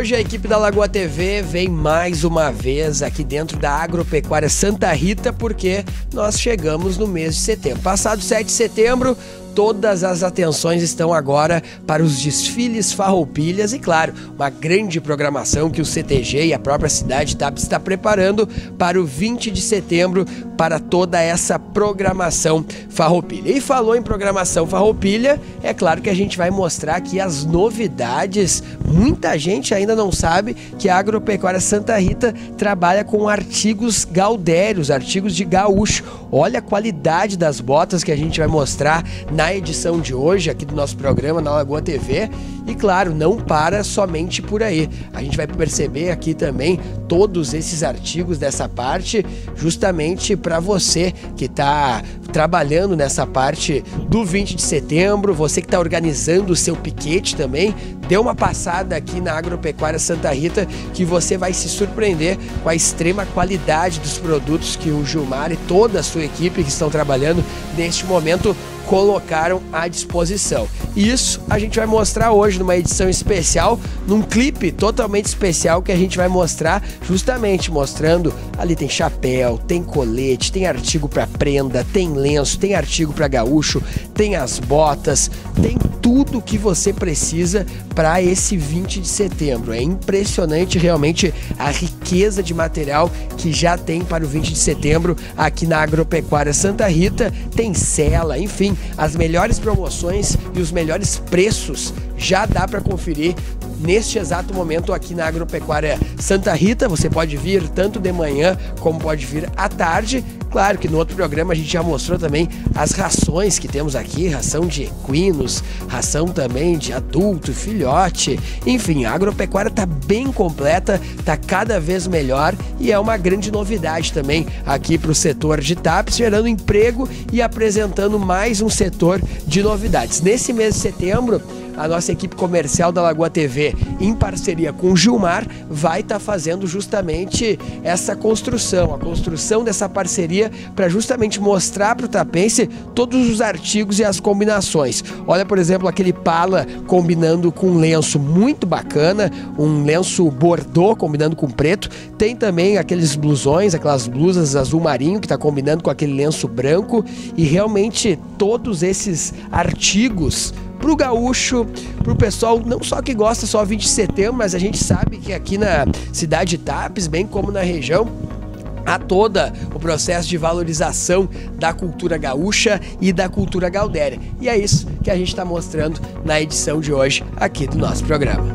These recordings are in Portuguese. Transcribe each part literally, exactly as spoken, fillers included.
Hoje a equipe da Lagoa T V vem mais uma vez aqui dentro da Agropecuária Santa Rita, porque nós chegamos no mês de setembro. Passado sete de setembro, todas as atenções estão agora para os desfiles farroupilhas e, claro, uma grande programação que o C T G e a própria cidade de Tapes está preparando para o vinte de setembro, para toda essa programação farroupilha. E falou em programação farroupilha, é claro que a gente vai mostrar aqui as novidades. Muita gente ainda não sabe que a Agropecuária Santa Rita trabalha com artigos gaudérios, artigos de gaúcho. Olha a qualidade das botas que a gente vai mostrar na edição de hoje aqui do nosso programa na Lagoa T V. E claro, não para somente por aí. A gente vai perceber aqui também todos esses artigos dessa parte, justamente para você que está trabalhando nessa parte do vinte de setembro, você que está organizando o seu piquete também, dê uma passada aqui na Agropecuária Santa Rita que você vai se surpreender com a extrema qualidade dos produtos que o Gilmar e toda a sua equipe que estão trabalhando neste momento colocaram à disposição. E isso a gente vai mostrar hoje numa edição especial, num clipe totalmente especial que a gente vai mostrar, justamente mostrando, ali tem chapéu, tem colete, tem artigo para prenda, tem lenço, tem artigo para gaúcho, tem as botas, tem tudo que você precisa para esse vinte de setembro. É impressionante realmente a riqueza de material que já tem para o vinte de setembro aqui na Agropecuária Santa Rita. Tem sela, enfim, as melhores promoções e os melhores preços já dá para conferir neste exato momento aqui na Agropecuária Santa Rita. Você pode vir tanto de manhã como pode vir à tarde. Claro que no outro programa a gente já mostrou também as rações que temos aqui, ração de equinos, ração também de adulto, filhote, enfim, a agropecuária está bem completa, está cada vez melhor e é uma grande novidade também aqui para o setor de Tapes, gerando emprego e apresentando mais um setor de novidades. Nesse mês de setembro, a nossa equipe comercial da Lagoa T V, em parceria com o Gilmar, vai estar tá fazendo justamente essa construção, a construção dessa parceria para justamente mostrar para o tapense todos os artigos e as combinações. Olha, por exemplo, aquele pala combinando com lenço muito bacana, um lenço bordô combinando com preto. Tem também aqueles blusões, aquelas blusas azul marinho que está combinando com aquele lenço branco, e realmente todos esses artigos para o gaúcho, para o pessoal não só que gosta só vinte de setembro, mas a gente sabe que aqui na cidade de Tapes, bem como na região, há todo o processo de valorização da cultura gaúcha e da cultura gaudéria. E é isso que a gente está mostrando na edição de hoje aqui do nosso programa.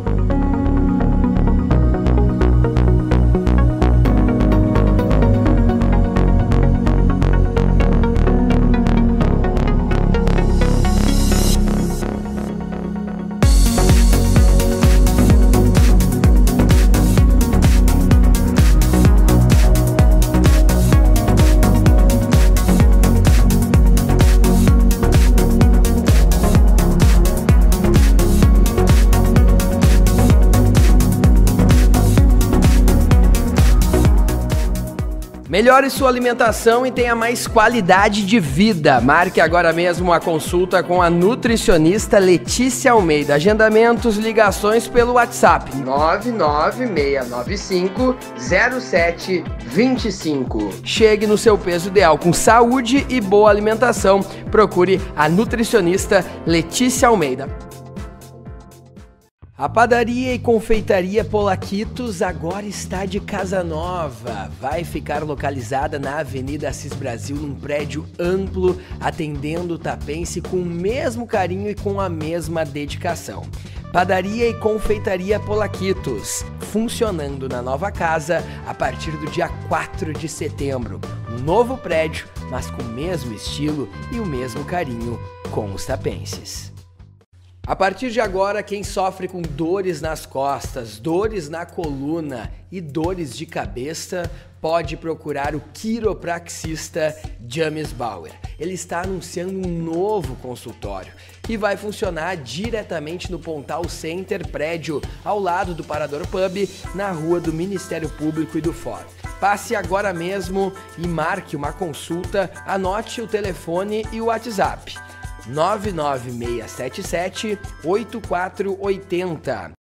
Melhore sua alimentação e tenha mais qualidade de vida. Marque agora mesmo uma consulta com a nutricionista Letícia Almeida. Agendamentos, ligações pelo WhatsApp nove nove seis nove cinco zero sete dois cinco. Chegue no seu peso ideal com saúde e boa alimentação. Procure a nutricionista Letícia Almeida. A padaria e confeitaria Polaquitos agora está de casa nova. Vai ficar localizada na Avenida Assis Brasil, num prédio amplo, atendendo o tapense com o mesmo carinho e com a mesma dedicação. Padaria e confeitaria Polaquitos, funcionando na nova casa a partir do dia quatro de setembro. Um novo prédio, mas com o mesmo estilo e o mesmo carinho com os tapenses. A partir de agora, quem sofre com dores nas costas, dores na coluna e dores de cabeça, pode procurar o quiropraxista James Bauer. Ele está anunciando um novo consultório e vai funcionar diretamente no Pontal Center, prédio ao lado do Parador Pub, na rua do Ministério Público e do Fórum. Passe agora mesmo e marque uma consulta, anote o telefone e o WhatsApp. nove nove seis sete sete oito quatro oito zero.